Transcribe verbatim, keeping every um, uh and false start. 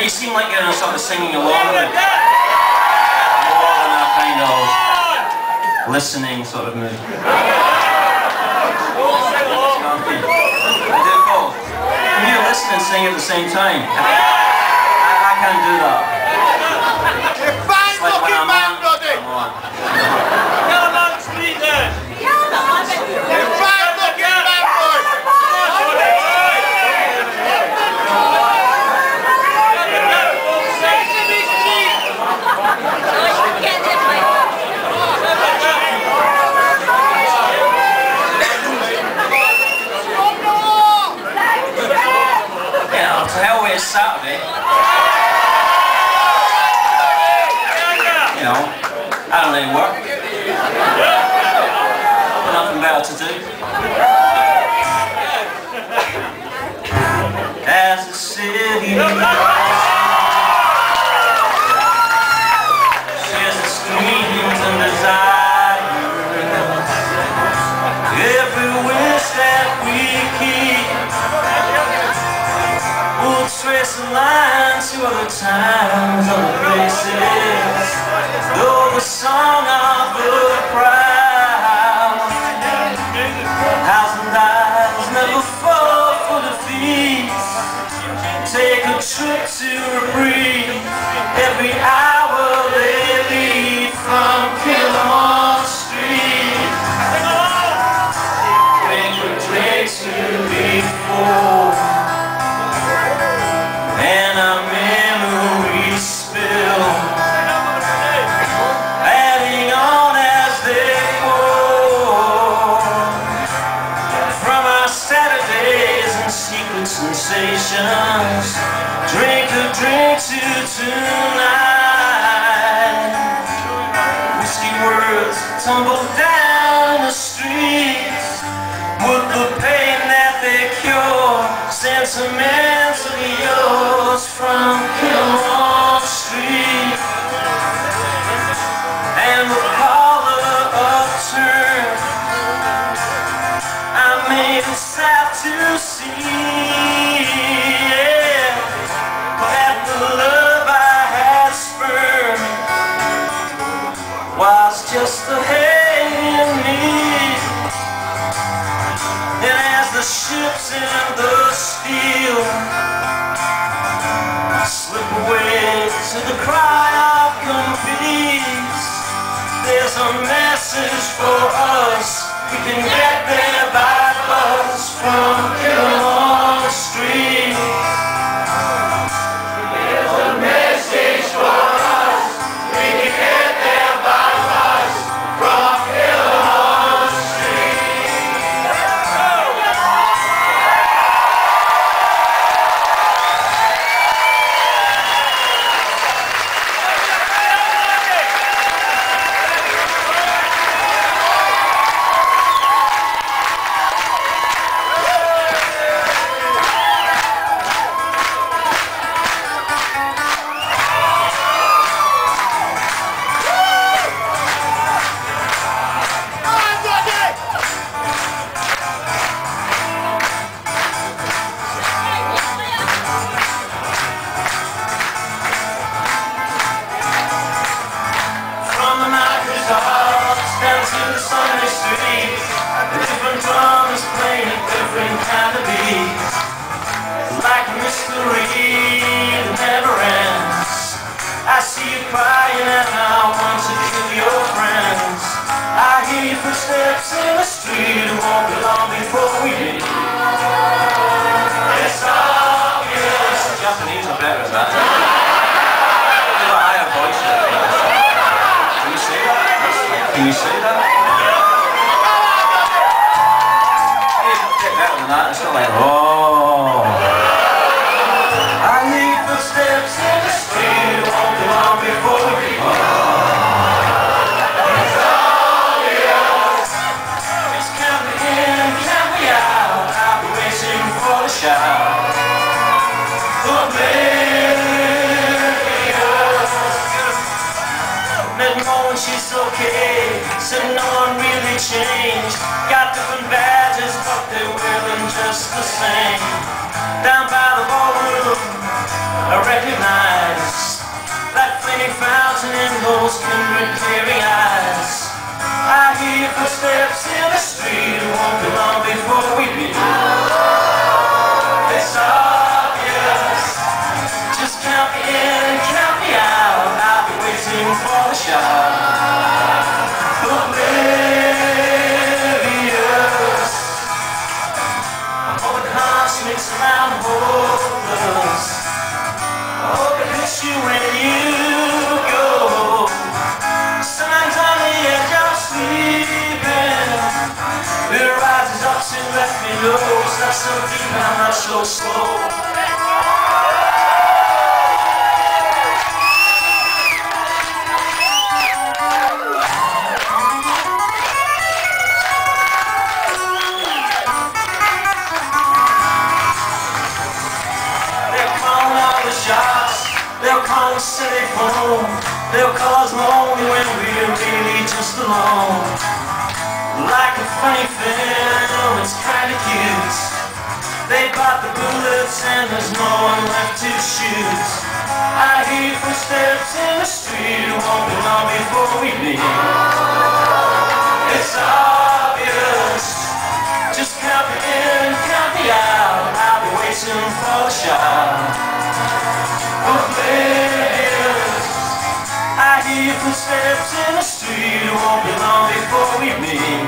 you seem like you're sort of singing along with more than a kind of listening sort of mood. Can you listen and sing at the same time? I, I can't do that. You're fine Like looking man, buddy! Come on. Come on, street there! You're fine looking man, boy! Yeah, to hell with Saturday. You know, I don't really work. Got nothing better to do. As the city shares its dreams and desires, every wish that we keep will trace a line to other times, other places. Though the song of the proud, thousand eyes never fall for defeat. Take a trip to reprieve every hour they leave from Killamore Street. Think we drink to before, and our memories spill, adding on as they pour. From our Saturdays and secret sensations, drink a drink to tonight. Whiskey words tumble down the streets, with the pain that they cure, sentimentally yours from Killamore Street. And the collar upturned, I made it sad to see, yeah, that the love I had spurned was just the hate in me. And as the ships in the steel slip away to the cry of convenience, there's a message for us. We can get there by bus from Killamore Street. There's a message for us. We can get there by bus from Killamore Street. Down to the Sunday street, a different drum is playing a different kind of beat. Like a mystery that never ends. I see you crying and I want to kill your friends. I hear your footsteps in the street, it won't be long before we meet. It's obvious. Japanese are better at that. They've got higher voices. Can you say that? Can you say that? It's a bit better than that. It's not like, oh. I hear footsteps in the street, it won't be long before we oh. It's obvious. It's count me in, count me out. I'll be waiting for the shout. The Met no one, she's okay. Said no one really changed. Got different badges, but they wear them just the same. Down by the ballroom, I recognize those kindred clearing eyes. I hear footsteps in the street. It won't be long before we meet. It's obvious. Just count me in and count me out. I'll be waiting for the shot. Oblivious. Oh, the hearts mix around hopeless. Oh, it hits you when you go. Sometimes on the edge of sleeping, it rises up and left me low. Not so deep, I'm not so slow. They'll call us city phone. They'll call us lonely when we're really just alone. Like a funny film, it's kinda cute. They bought the bullets and there's no one left to shoot. I hear footsteps in the street. It won't be long before we meet. It's obvious. Just count me in, count me out. I'll be waiting for the shot. Oblivious. I hear footsteps in the street. It won't be long before we meet.